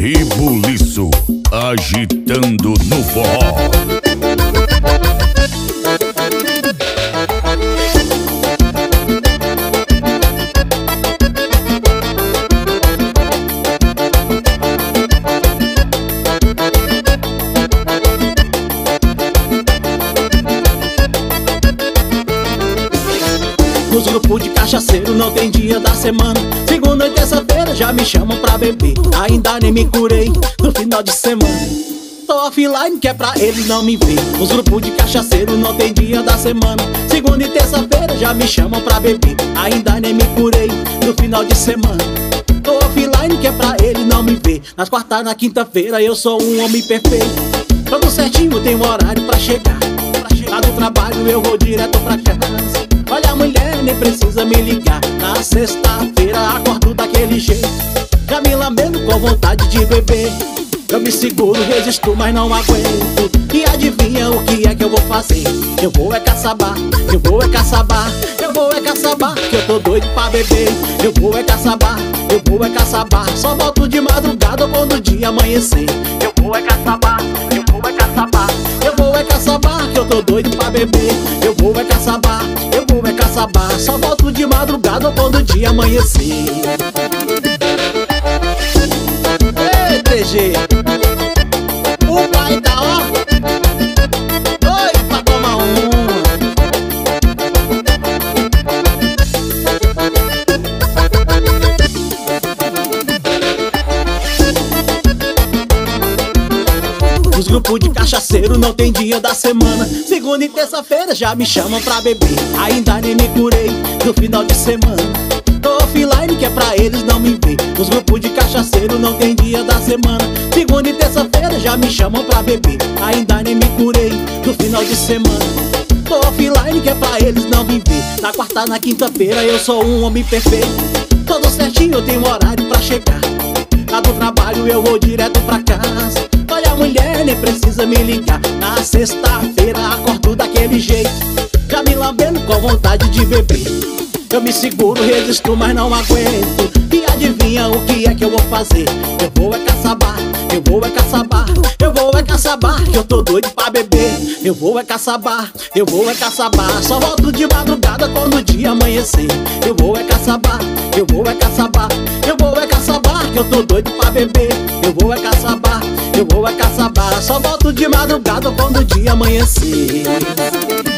Rebuliço, agitando no forró. Nos grupos de cachaceiro não tem dia da semana. Segunda e terça-feira já me chamam pra beber. Ainda nem me curei no final de semana. Tô offline que é pra eles não me ver. Nos grupos de cachaceiro não tem dia da semana. Segunda e terça-feira já me chamam pra beber. Ainda nem me curei no final de semana. Tô offline que é pra eles não me ver. Nas quartas, na quinta-feira eu sou um homem perfeito. Todo certinho tem um horário pra chegar. Lá do trabalho eu vou direto pra casa. Olha, mulher, nem precisa me ligar. Na sexta-feira acordo daquele jeito, já me lambendo com vontade de beber. Eu me seguro, resisto, mas não aguento. E adivinha o que é que eu vou fazer? Eu vou é caçabar, eu vou é caçabar, eu vou é caçabar, que eu tô doido pra beber. Eu vou é caçabar, eu vou é caçabar. Só volto de madrugada quando o dia amanhecer. Eu vou é caçabar, eu vou é caçabar, eu vou é caçabar, que eu tô doido pra beber. Eu vou é caçabar, eu vou é caçabar. Só volto de madrugada quando o dia amanhecer. Ei, TG, o pai tá ó doido pra tomar uma. Os grupos de cachaceiro não tem dia da semana. Segunda e terça-feira já me chamam pra beber. Ainda nem me curei no final de semana. Tô offline que é pra eles não me ver. Os grupos de cachaceiro não tem dia da semana. Segunda e terça-feira já me chamam pra beber. Ainda nem me curei no final de semana. Tô offline que é pra eles não me ver. Na quarta, na quinta-feira eu sou um homem perfeito. Todo certinho eu tenho um horário pra chegar. Lá do trabalho eu vou direto pra casa. Olha, mulher, nem precisa me ligar. Na sexta-feira acordo daquele jeito, já me lambendo com vontade de beber. Eu me seguro, resisto, mas não aguento. E adivinha o que é que eu vou fazer? Eu vou é caçabar, eu vou é caçabar, eu vou é caçabar, que eu tô doido pra beber. Eu vou é caçabar, eu vou é caçabar. Só volto de madrugada quando o dia amanhecer. Eu vou é caçabar, eu vou é caçabar, eu vou é caçabar, que eu tô doido pra beber. Eu vou é caçabar, eu vou é caçabar. Só volto de madrugada quando o dia amanhecer.